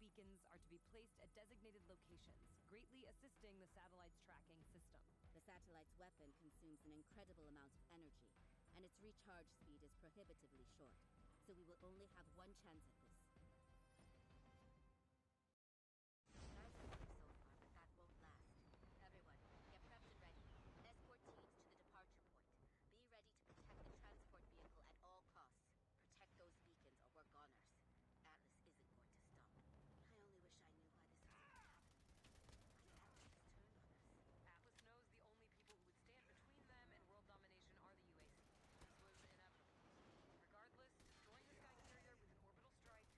beacons are to be placed at designated locations, greatly assisting the satellite's tracking system. The satellite's weapon consumes an incredible amount of energy, and its recharge speed is prohibitively short, so we will only have one chance at this. Nice work so far, but that won't last. Everyone, get prepped and ready. Escort teams to the departure point. Be ready to protect the transport vehicle at all costs. Protect those beacons or we're goners. Atlas isn't going to stop. I only wish I knew why this was happening. Why Atlas has turned on us. Atlas knows the only people who would stand between them and world domination are the UAC. This was inevitable. Regardless, destroying the Sky Carrier with an orbital strike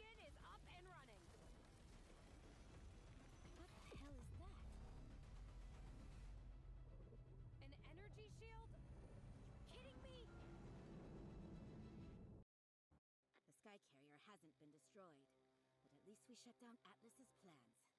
beacon is up and running. What the hell is that? An energy shield? Kidding me? The Sky Carrier hasn't been destroyed, but at least we shut down Atlas's plans.